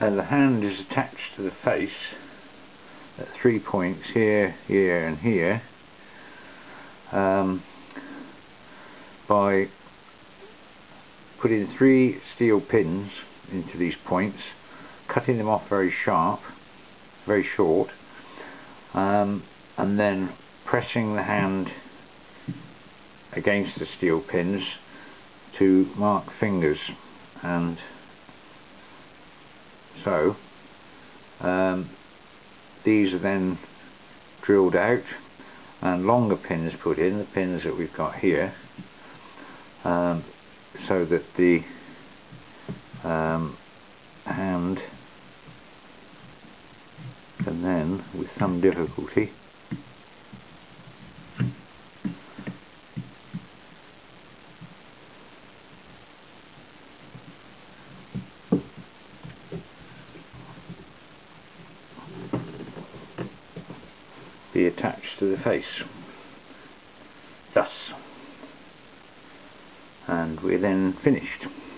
and the hand is attached to the face at 3 points here, here and here, by putting 3 steel pins into these points, cutting them off very sharp, very short, and then pressing the hand against the steel pins to mark fingers. And so these are then drilled out and longer pins put in, the pins that we've got here, so that the hand can then, with some difficulty, be attached to the face, thus, and we're then finished.